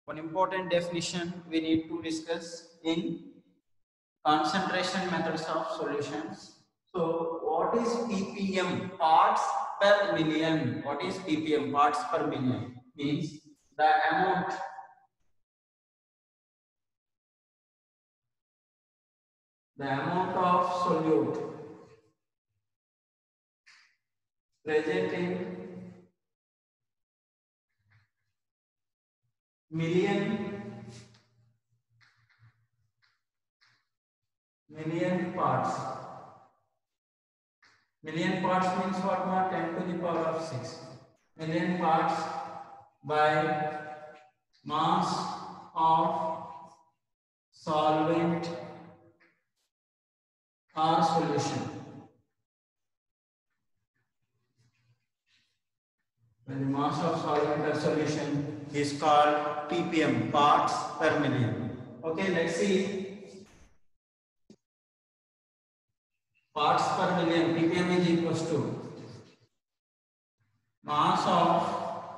One important definition we need to discuss in concentration methods of solutions. So, what is ppm, parts per million? What is ppm, parts per million? Means the amount of solute present in million parts. Million parts means what? Not 10 to the power of 6. Million parts by mass of solvent or solution. When the mass of solvent or solution is called ppm, parts per million. Okay, let's see. Parts per million, ppm is equals to mass of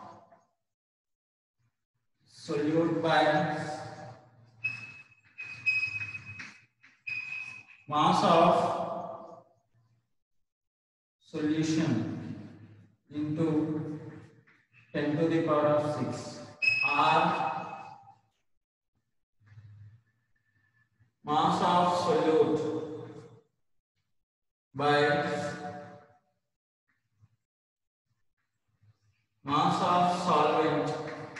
solute by mass of solution into 10 to the power of 6 or mass of solute by mass of solvent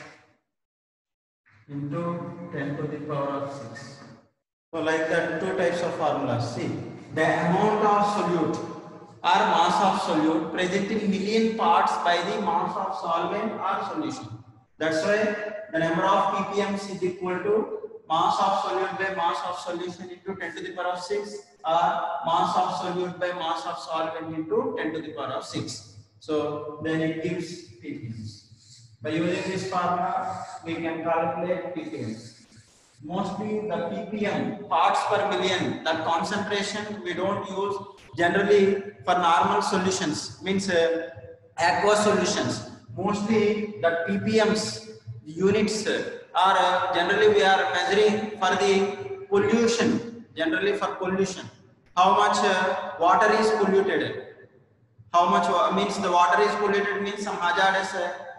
into 10 to the power of 6. So like that, two types of formulas. See, the amount of solute or mass of solute present in million parts by the mass of solvent or solution. That's why the number of ppms is equal to mass of solute by mass of solution into 10 to the power of 6 or mass of solute by mass of solvent into 10 to the power of 6. So then it gives ppms. By using this formula, we can calculate ppms. Mostly the ppm, parts per million, that concentration we don't use generally for normal solutions, means aqueous solutions. Mostly the ppms units are generally we are measuring for the pollution, generally for pollution. How much water is polluted? How much means the water is polluted means some hazardous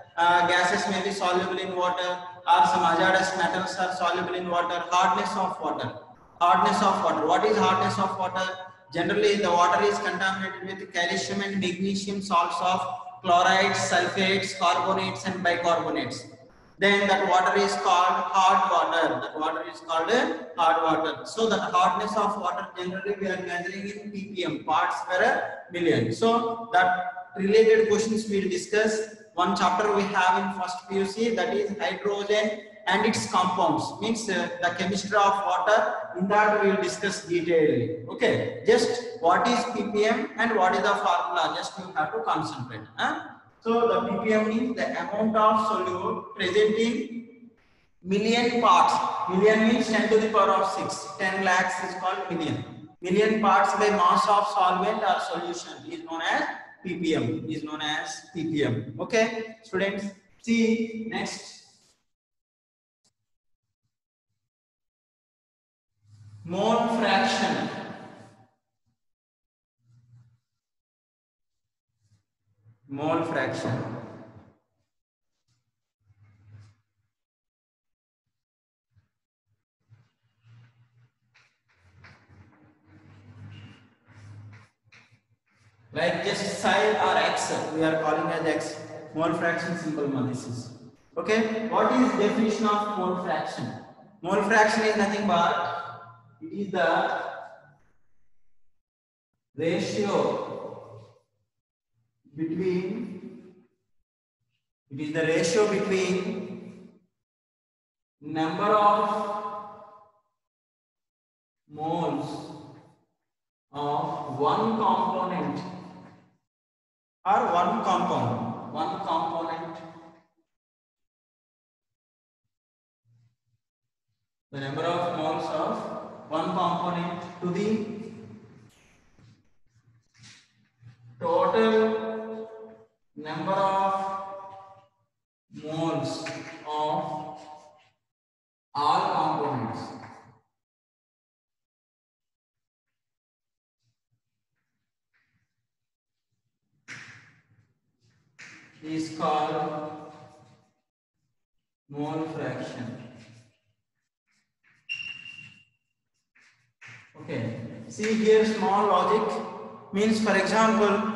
gases may be soluble in water, or some hazardous metals are soluble in water. Hardness of water. Hardness of water. What is hardness of water? Generally, the water is contaminated with calcium and magnesium salts of chlorides, sulfates, carbonates, and bicarbonates. Then that water is called hard water. That water is called hard water. So that hardness of water generally we are measuring in ppm, parts per million. So that related questions we will discuss. One chapter we have in first PUC, that is hydrogen and its compounds, means the chemistry of water. In that we will discuss detailedly. Okay, just what is ppm and what is the formula, just you have to concentrate. So the ppm means the amount of solute present in million parts. Million means 10 to the power of 6. 10 lakhs is called million. Million parts by mass of solvent or solution is known as ppm. Is known as ppm. Okay, students. See next. Mole fraction. Mole fraction. Like just psi or x, we are calling as x. Mole fraction symbol this is. Okay, what is definition of mole fraction? Mole fraction is nothing but it is the ratio between number of moles of one component or one component, the number of moles of one component to the total number of moles of all components is called mole fraction. Okay, see here small logic means, for example,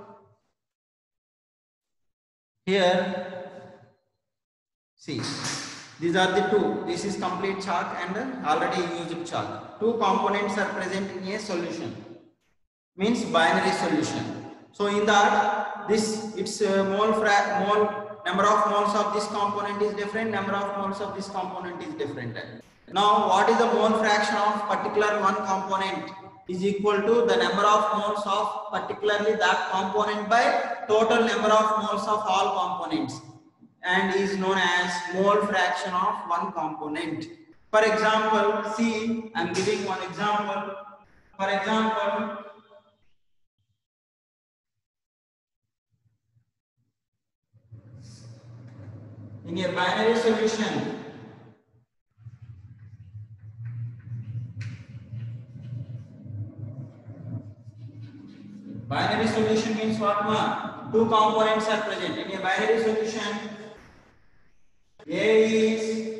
here see, these are the two. This is complete chalk and already used chalk. Two components are present in a solution, means binary solution. So in that, this its mole number of moles of this component is different, number of moles of this component is different. Now what is the mole fraction of particular one component is equal to the number of moles of particularly that component by total number of moles of all components, and is known as mole fraction of one component. For example, see, I am giving one example. For example, in a binary solution, binary solution means what, ma? Two components are present. In a binary solution, A is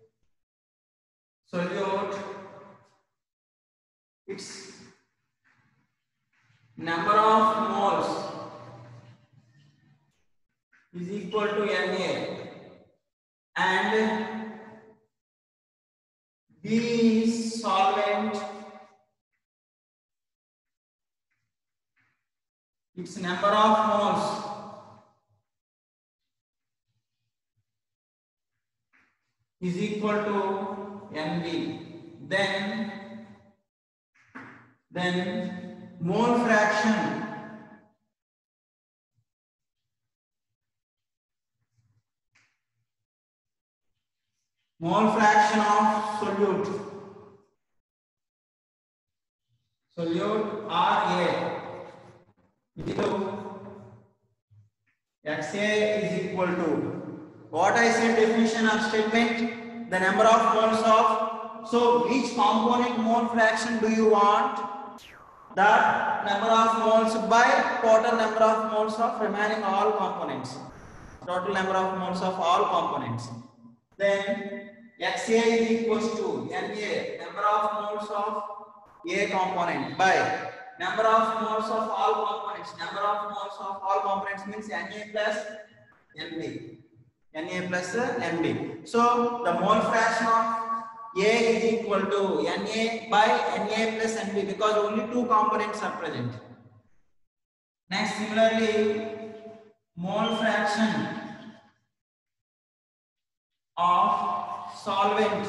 solute, its number of moles is equal to Na, and B is solvent, its number of moles is equal to Nb. Then mole fraction of solute Ra into Xa is equal to what I said, definition or statement, the number of moles of, so which component mole fraction do you want? That number of moles by total number of moles of remaining all components, total number of moles of all components. Then Xa is equals to Na, number of moles of A component, by number of moles of all components. Number of moles of all components means Na plus Nb. Na plus Nb. So the mole fraction of A is equal to Na by Na plus Nb, because only two components are present. Next, similarly, mole fraction of solvent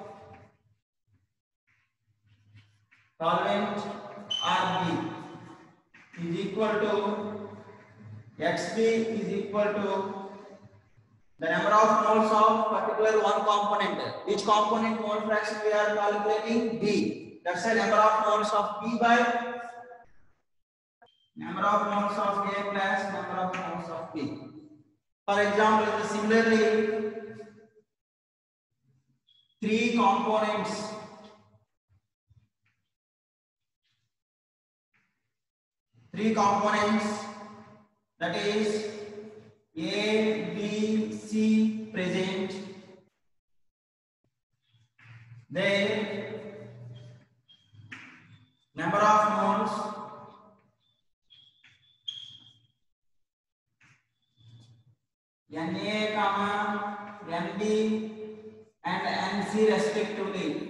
Rb is equal to Xb is equal to the number of moles of particular one component. Which component mole fraction we are calculating? B. That's the number of moles of B by number of moles of A plus number of moles of B. For example, similarly, three components that is A, B, C present, their number of moles Na, Nb and Nc respectively.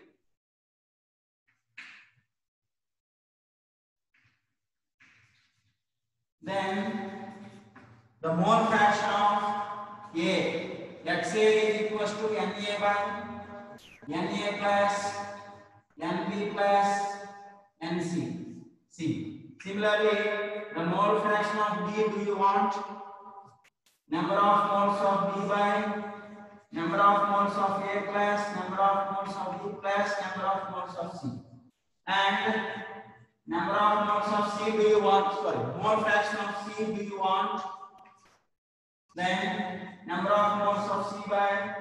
Then the mole fraction of A, let's say, is equals to Na by Na plus Nb plus Nc. C. Similarly, the mole fraction of B, do you want? Number of moles of B by number of moles of A plus number of moles of B plus number of moles of C. And number of moles of C do you want? Sorry, mole fraction of C do you want? Then number of moles of C by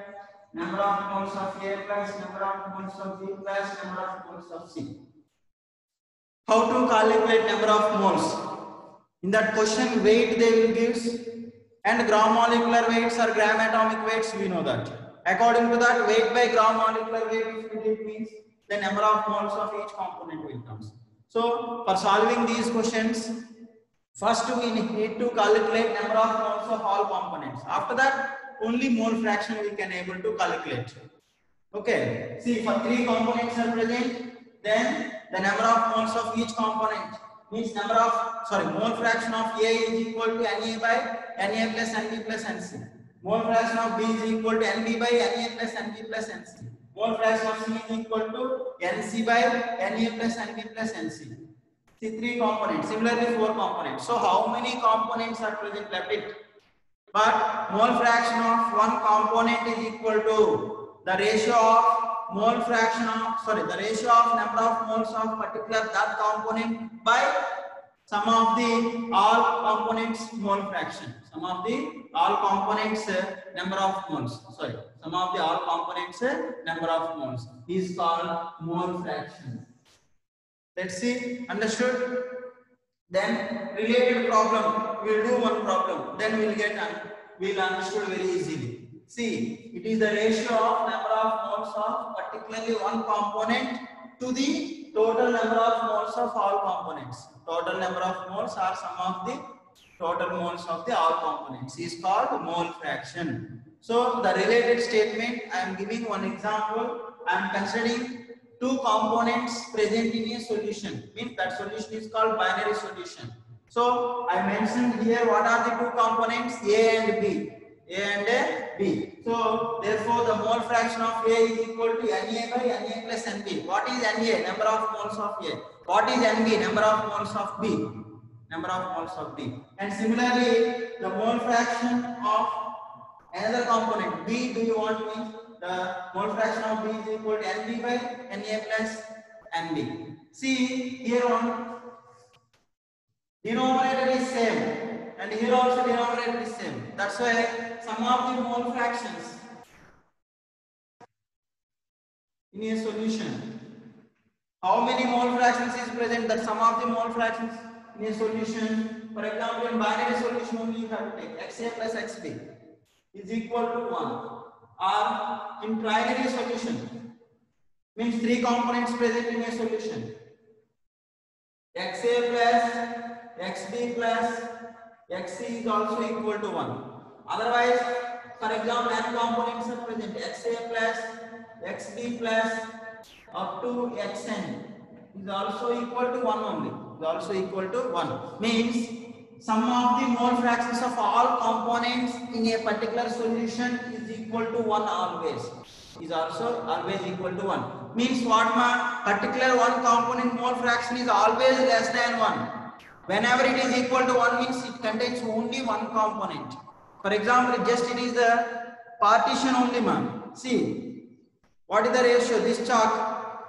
number of moles of A plus number of moles of B plus number of moles of C. How to calculate number of moles? In that question, weight they will give, and gram molecular weights or gram atomic weights, we know that. According to that, weight by gram molecular weight, if it means the number of moles of each component will come. So, for solving these questions, first we need to calculate number of moles of all components. After that, only mole fraction we can able to calculate. Okay, see, for 3 components are present, then the number of moles of each component means mole fraction of A is equal to Na by Na plus Nb plus Nc. Mole fraction of B is equal to Nb by Na plus Nb plus Nc. Mole fraction of C is equal to Nc by Na plus Nb plus Nc. See, 3 components. Similarly, 4 components. So, how many components are present? Left it. But mole fraction of one component is equal to the ratio of the ratio of number of moles of particular that component by sum of the all components mole fraction. Sum of the all components number of moles. Sum of the all components number of moles is called mole fraction. Let's see, understood? Then related problem, we'll do one problem, then we'll understood very easily. See, it is the ratio of number of moles of particularly one component to the total number of moles of all components. Total number of moles are sum of the total moles of the all components is called mole fraction. So the related statement, I am giving one example. I am considering 2 components present in a solution, means that solution is called binary solution. So I mentioned here what are the 2 components, A and B. So therefore the mole fraction of A is equal to Na by Na plus Nb. What is Na? Number of moles of A. What is Nb? Number of moles of B. Number of moles of B. And similarly, the mole fraction of another component B, do you want me? The mole fraction of B is equal to Nb by Na plus Nb. See, here on denominator is same, and here also denominator is same. That's why sum of the mole fractions in a solution. How many mole fractions is present? That sum of the mole fractions in a solution. For example, in binary solution only you have to take Xa plus Xb is equal to 1. Or in trinary solution, means 3 components present in a solution. Xa plus Xb plus Xc is also equal to 1. Otherwise, for example, n components are present. Xa plus Xb plus up to Xn is also equal to 1 only. Is also equal to 1. Means sum of the mole fractions of all components in a particular solution is equal to 1 always. Is also always equal to 1. Means what particular one component mole fraction is always less than 1. Whenever it is equal to 1 means it contains only one component. For example, it is the partition only See, what is the ratio? This chalk,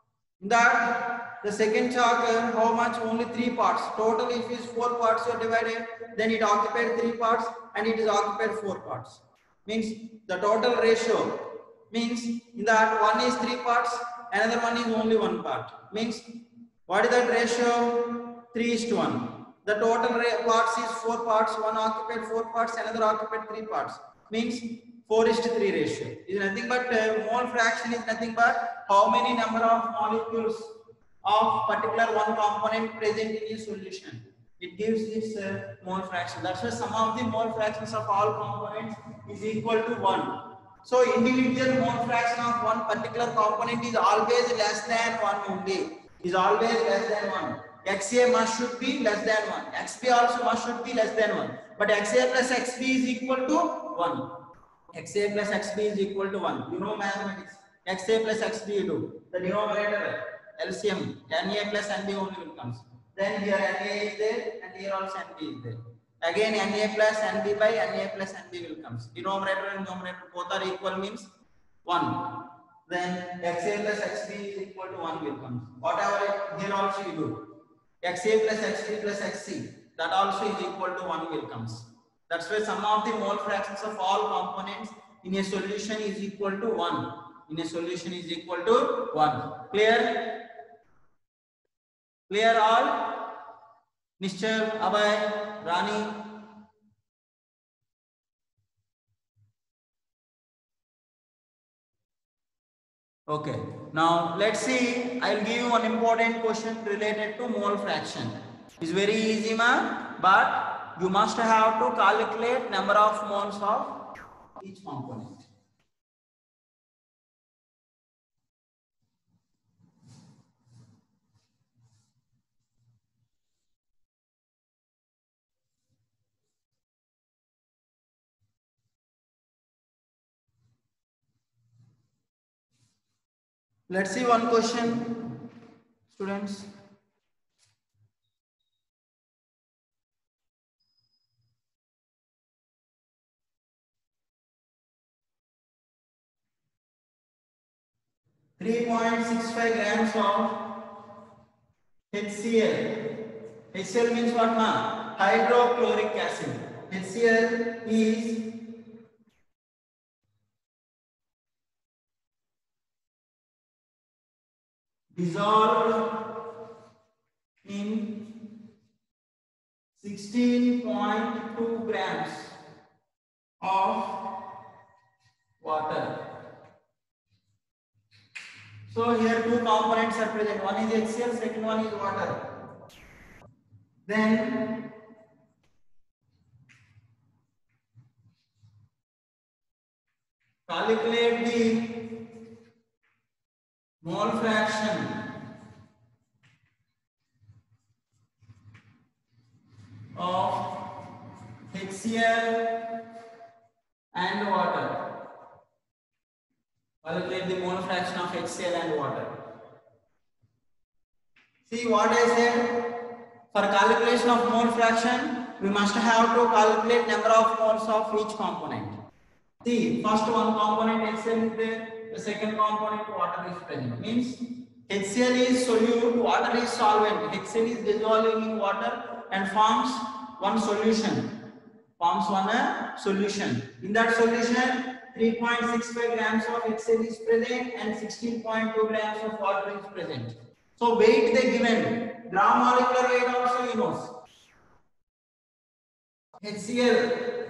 that the second chalk, how much? Only 3 parts. Total, if it is 4 parts you are divided, then it occupied 3 parts and it is occupied 4 parts. Means the total ratio means in that one is 3 parts, another one is only 1 part. Means what is that ratio? 3:1. The total parts is 4 parts, one occupied 4 parts, another occupied 3 parts. Means 4:3 ratio. Is nothing but mole fraction is nothing but how many number of molecules of particular one component present in a solution. It gives this mole fraction. That's why sum of the mole fractions of all components is equal to 1. So individual mole fraction of one particular component is always less than 1 only. Is always less than 1. Xa must should be less than 1. Xb also must should be less than 1. But Xa plus Xb is equal to 1. Xa plus Xb is equal to 1. You know mathematics. Xa plus Xb you do. The denominator LCM Na plus Nb only will come. Then here Na is there and here also Nb is there. Again Na plus Nb by Na plus Nb will come. Denominator and numerator both are equal means 1. Then Xa plus Xb is equal to 1 will come. Whatever here also you do. Xa plus Xb plus Xc, that also is equal to 1 will comes. That's why sum of the mole fractions of all components in a solution is equal to 1. In a solution is equal to 1. Clear? Clear all? Nishchal, Abhay, Rani. Okay. Now let's see. I'll give you one important question related to mole fraction. It's very easy, man. But you must have to calculate number of moles of each component. Let's see one question, students. .65 grams of HCl. HCl means what, ma? Hydrochloric acid. HCl is dissolved in 16.2 grams of water. So here two components are present. One is HCl, second one is water. Then calculate the mole fraction of HCl and water. Calculate the mole fraction of HCl and water. See what I said. For calculation of mole fraction, we must have to calculate number of moles of each component. See, first one component HCl is there, the second component water is present. Means HCl is solute, water is solvent. HCl is dissolving in water and forms one solution. In that solution, 3.65 grams of HCl is present and 16.2 grams of water is present. So weight they given, gram molecular weight also you know. HCl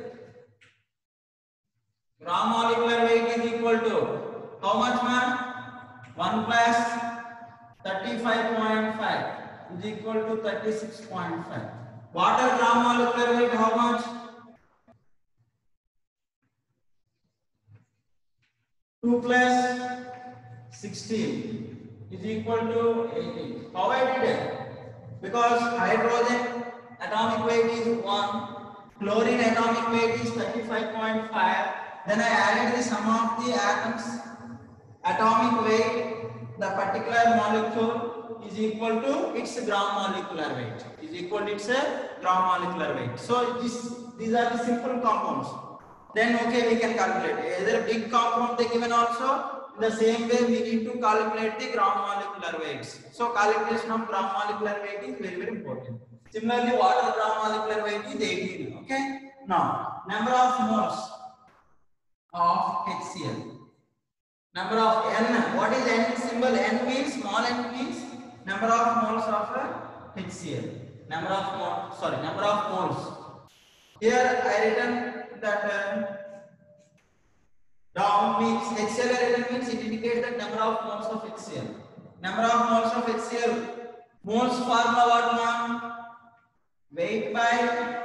gram molecular weight is equal to how much, man? 1 plus 35.5 is equal to 36.5. Water gram molecular weight how much? 2 plus 16 is equal to 18. How I did it? Because hydrogen atomic weight is 1, chlorine atomic weight is 35.5. Then I added the sum of the atoms atomic weight, the particular molecule is equal to its gram molecular weight. So these are the simple compounds. Then okay, we can calculate either big compound they given also. In the same way, we need to calculate the gram molecular weights. So calculation of gram molecular weight is very, very important. Similarly, water gram molecular weight is 18. Okay. Now, number of moles of HCl. Number of N. What is N symbol? N means small n means number of moles of HCl. Number of moles. Here I written that down means HCl written means it indicates the number of moles of HCl. Number of moles of HCl. Moles formula what, ma'am? Weight by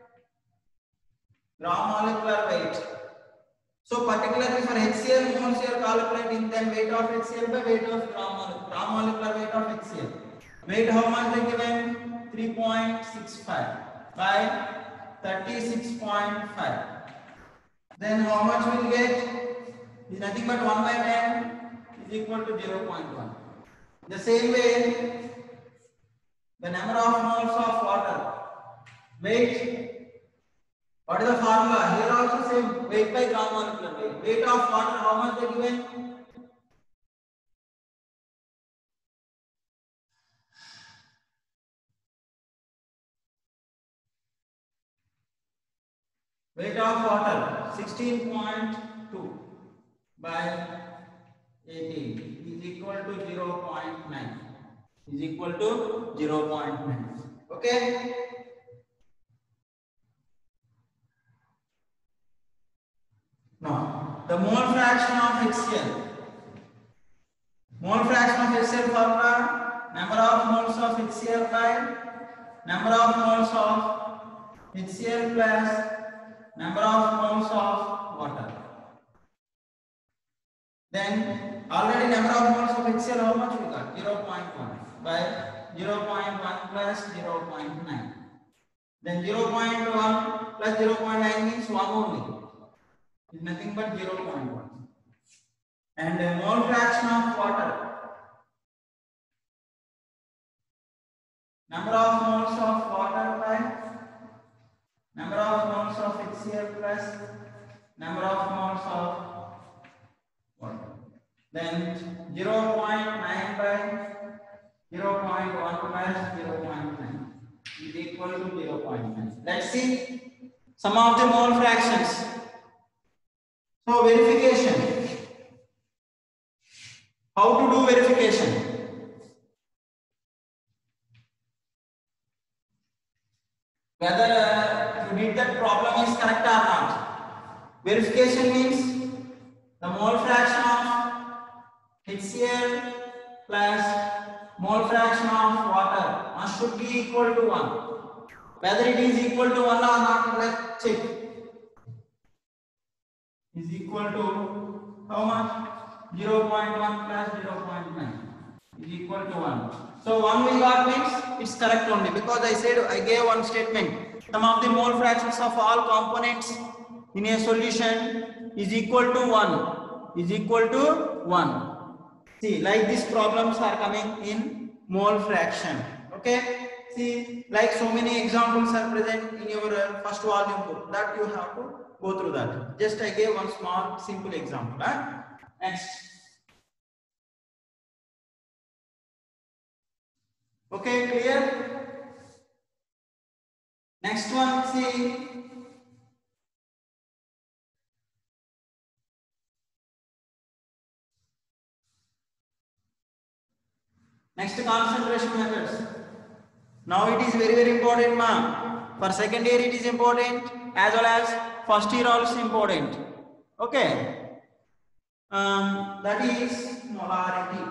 gram molecular weight. So particularly for HCl moles you are calculating, then weight of HCl by weight of gram molecular weight of HCl. Weight how much they given? 3.65 by 36.5. Then how much we'll get? Is nothing but 1 by 10 is equal to 0.1. The same way, the number of moles of water. Weight. What is the formula? Here also same, weight by gram molecular weight. Weight of water, how much they given? Weight of water 16.2 2 by 18 is equal to 0.9 is equal to 0.9. Okay. Now the mole fraction of HCl. Mole fraction of HCl formula: number of moles of HCl by number of moles of HCl plus number of moles of water. Then already number of moles of HCl how much we got? 0.1 by 0.1 plus 0.9. Then 0.1 plus 0.9 means 1 only. It's nothing but 0.1. And the mole fraction of water. Number of moles of water by number of moles of HCl plus number of moles of water. Then 0.9 by 0.1 plus 0.9 is equal to 0.9. Let's see some of the mole fractions. So verification. How to do verification? Whether you did that problem is correct or not. Verification means the mole fraction of HCl plus mole fraction of water must should be equal to 1. Whether it is equal to 1 or not, let's check. Is equal to how much? 0.1 plus 0.9 is equal to 1. So 1 we got means it's correct only, because I gave one statement. Sum of the mole fractions of all components in a solution is equal to 1. Is equal to 1. See, like these problems are coming in mole fraction. Okay. See, like so many examples are present in your first volume book that you have to go through that. Just I gave one small simple example. Next. Okay, clear? Next one, see. Next, concentration methods. Now it is very important, ma'am. For second year it is important, as well as first year also important. Okay. That is molarity.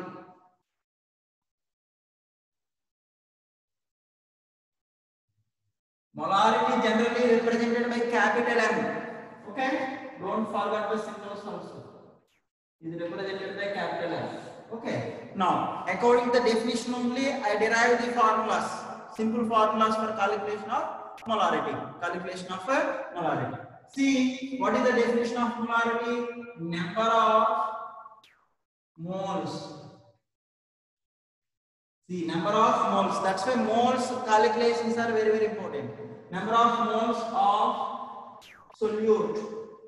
Molarity generally represented by capital M. Okay. Don't forget the symbols also. Is represented by capital M. Okay. Now, according to the definition only, I derived the formulas. Simple formulas for calculation of molarity. Calculation of molarity. See, what is the definition of molarity? Number of moles. See, number of moles. That's why moles calculations are very important. Number of moles of solute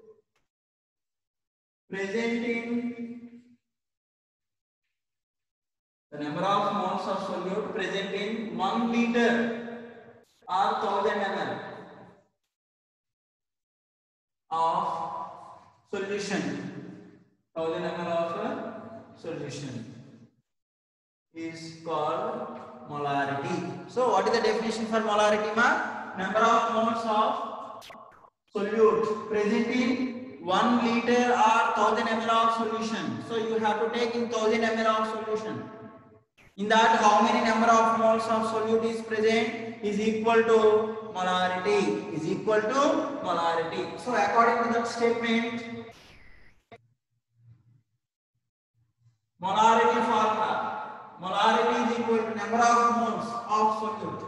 present in the number of moles of solute present in 1 liter or 1000 ml of solution. 1000 ml of solution is called molarity. So what is the definition for molarity, ma? Number of moles of solute present in 1 liter or 1000 ml of solution. So you have to take in 1000 ml of solution. In that, how many number of moles of solute is present is equal to molarity. Is equal to molarity. So according to that statement, molarity formula. Molarity is equal to number of moles of solute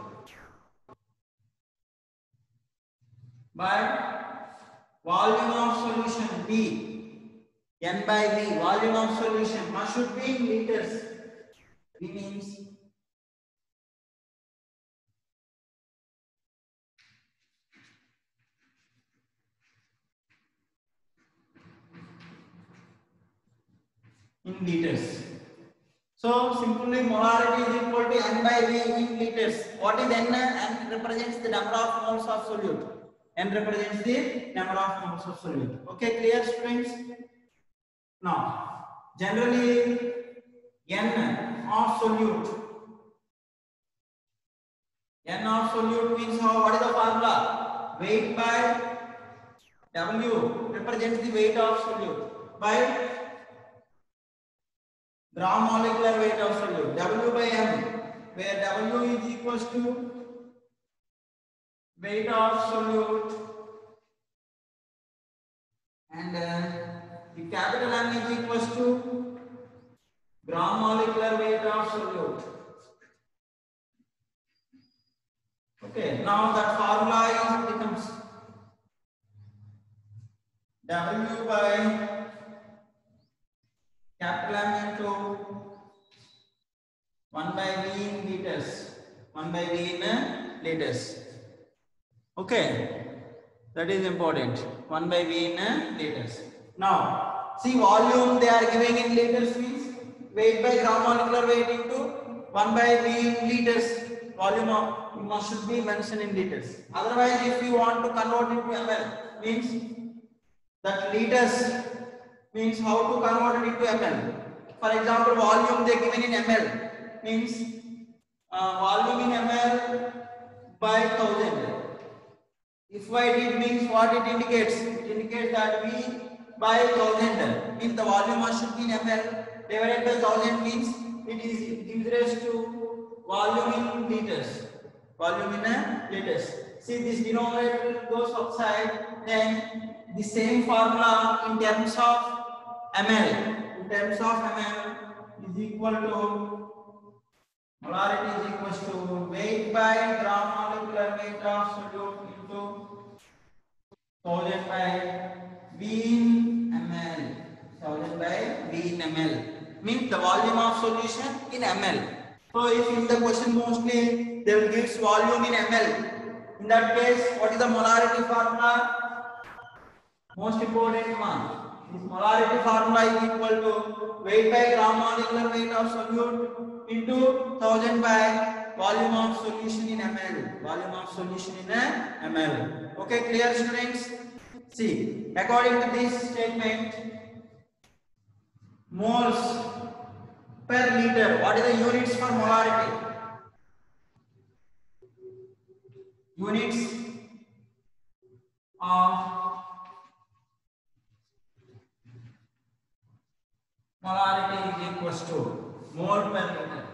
by volume of solution V. N by V. Volume of solution must should be in liters. V means in liters. So simply molarity is equal to N by V in liters. What is N? N represents the number of moles of solute. N represents the number of moles of solute. Okay, clear students? Now, generally N of solute. N of solute means how? What is the formula? Weight by W represents the weight of solute by gram molecular weight of solute. W by M, where W is equals to weight of solute and the capital M is equals to gram molecular weight of solute. Okay, now that formula becomes W by capital M into 1 by V in liters. 1 by V in liters. Okay, that is important. 1 by V in liters. Now, see volume they are giving in liters means weight by gram molecular weight into 1 by V in liters. Volume of should be mentioned in liters. Otherwise, if you want to convert it to ml, means that liters means how to convert it into ml. For example, volume they given in ml means volume in ml by 1000. If y did means what it indicates? It indicates that V by 1000 means the volume should be in ml divided by 1000 means it gives rise to volume in liters. Volume in liters. See, this denominator goes outside, then the same formula in terms of ml. In terms of ml is equal to molarity is equals to weight by gram molecular weight of solute into 1000 by V in ml. 1000 by V in ml means the volume of solution in ml. So if in the question mostly they will give volume in ml, in that case what is the molarity formula? Most important one. This molarity formula is equal to weight by gram molecular weight of solute into 1000 by volume of solution in ml. Volume of solution in ml. Okay, clear students? See, according to this statement, moles per liter. What is the units for molarity? Units of molarity is equals to mole per liter.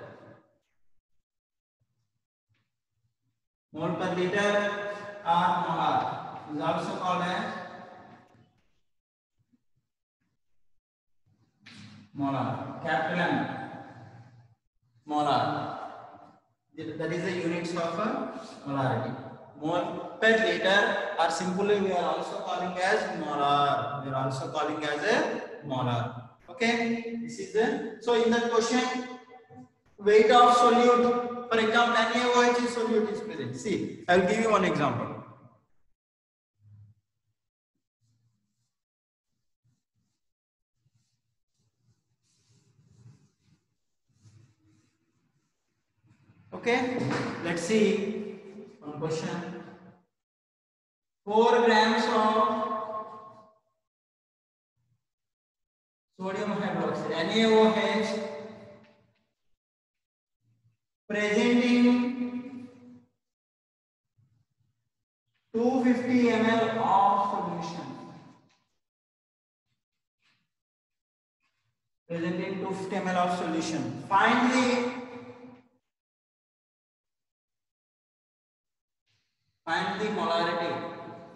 Mole per liter or molar is also called as molar. Capital M. Molar. That is the units of molarity. Mole per liter, or simply we are also calling as molar. We are also calling as a molar. Okay, this is the so in that question, weight of solute. For example, NaOH solute is present. See, I will give you one example. Okay, let's see one question. 4 grams of sodium hydroxide NaOH present in 250 ml of solution. Present in 250 ml of solution. Find the molarity.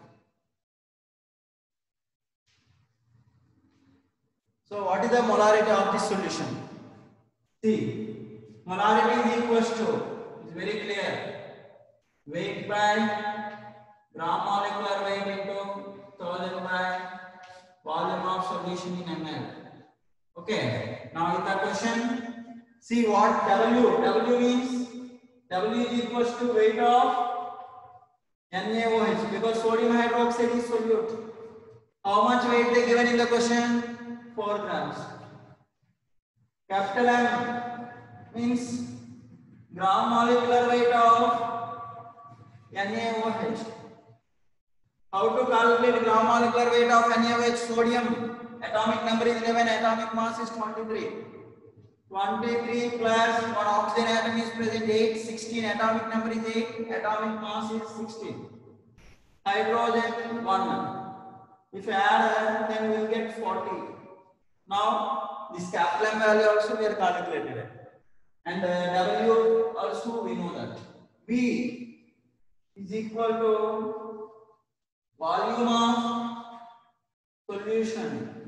So what is the molarity of this solution? See, molarity is equals to, it's very clear, weight by gram molecular weight into 1000 by volume of solution in ml. Okay, now in the question, see what W means, W is equals to weight of NaOH because sodium hydroxide is solute. How much weight they given in the question? 4 grams. Capital M means gram molecular weight of NaOH. How to calculate gram molecular weight of NaOH sodium? Atomic number is 11, atomic mass is 23. 23 plus 1 oxygen atom is present 8, 16, atomic number is 8, atomic mass is 16. Hydrogen 1. If you add then we will get 40. Now this Kaplan value also we are calculated. And W also we know that. V is equal to volume of solution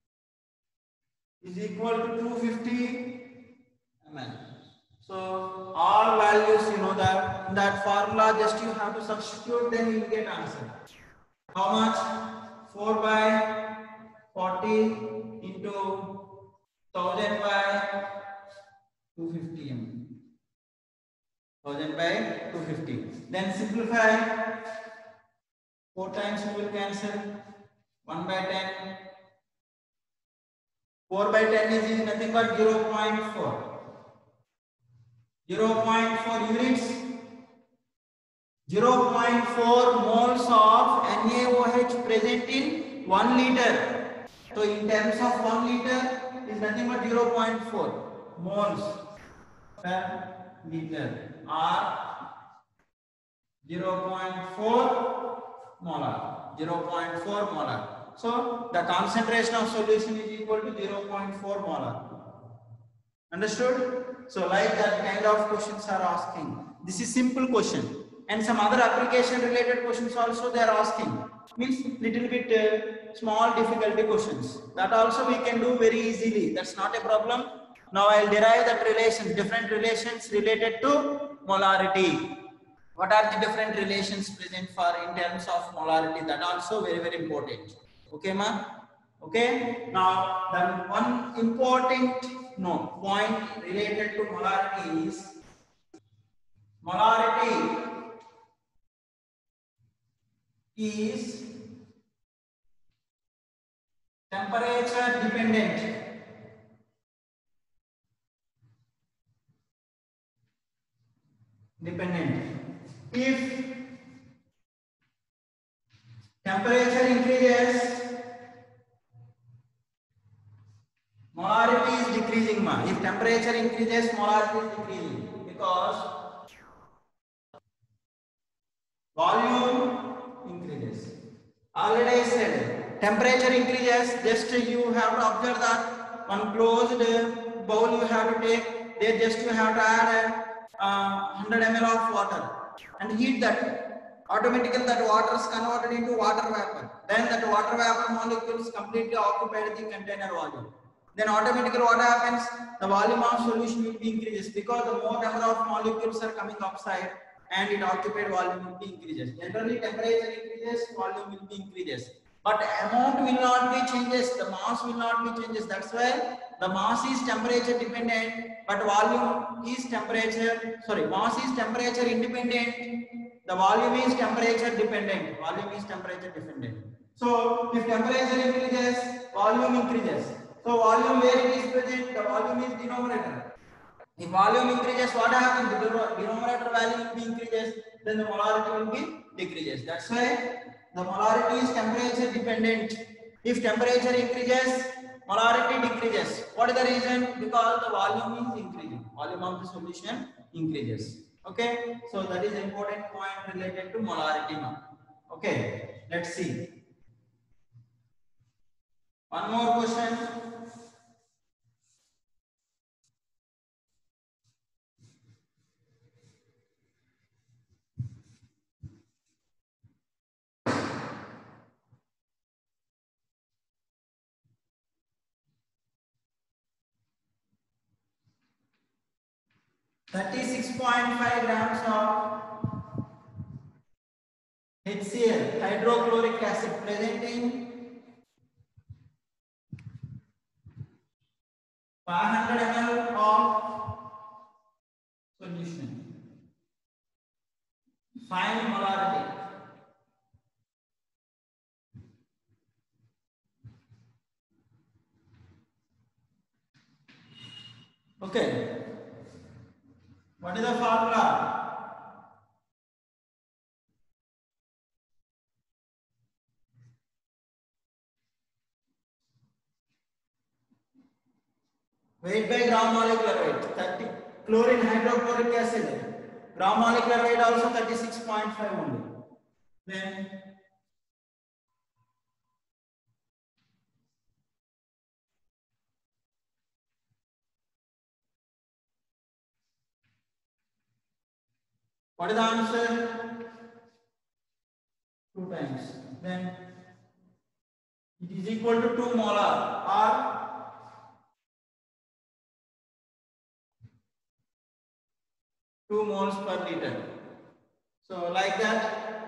is equal to 250 ml. So all values you know that in that formula just you have to substitute, then you will get answer. How much? 4 by 40 into 1000 by 250 ml. 1000 by 250. Then simplify. 4 times we will cancel. 1 by 10. 4 by 10 is nothing but 0.4. 0.4 units. 0.4 moles of NaOH present in 1 liter. So in terms of 1 liter is nothing but 0.4 moles per liter or 0.4 molar. 0.4 molar. So the concentration of solution is equal to 0.4 molar. Understood? So like that kind of questions are asking. This is simple question. And some other application related questions also they are asking. Means little bit small difficulty questions. That also we can do very easily. That's not a problem. Now I will derive that relations, different relations related to molarity. What are the different relations present for in terms of molarity? That also very, very important. Okay, ma? Okay. Now, the one important point related to molarity is temperature dependent. If temperature increases, molarity is decreasing, ma. If temperature increases, molarity is decreasing because volume increases. Already I said, temperature increases, just you have to observe that one closed bowl you have to take, there just you have to add 100 ml of water and heat that. Automatically that water is converted into water vapor. Then that water vapor molecules completely occupied the container volume. Then automatically what happens? The volume of solution will be increases because the more number of molecules are coming outside and it occupied volume will be increases. Generally temperature increases, volume will be increases. But amount will not be changes, the mass will not be changes. That's why the mass is temperature dependent, but volume is mass is temperature independent. The volume is temperature dependent. So if temperature increases, volume increases. So volume where it is present, the volume is denominator. If volume increases, what happens? The denominator value will be increases, then the molarity will be decreases. That's why the molarity is temperature dependent. If temperature increases, molarity decreases. What is the reason? Because the volume is increasing. Volume of the solution increases. Okay, so that is important point related to molarity now. Okay, let's see. One more question. .5 grams of HCl, hydrochloric acid, present in 500 ml of solution. Find molarity. Okay. What is the formula? weight by gram molecular weight 30. Chlorine hydrochloric acid gram molecular weight also 36.5 only. Then what is the answer? 2 times. Then it is equal to 2 molar or 2 moles per liter. So like that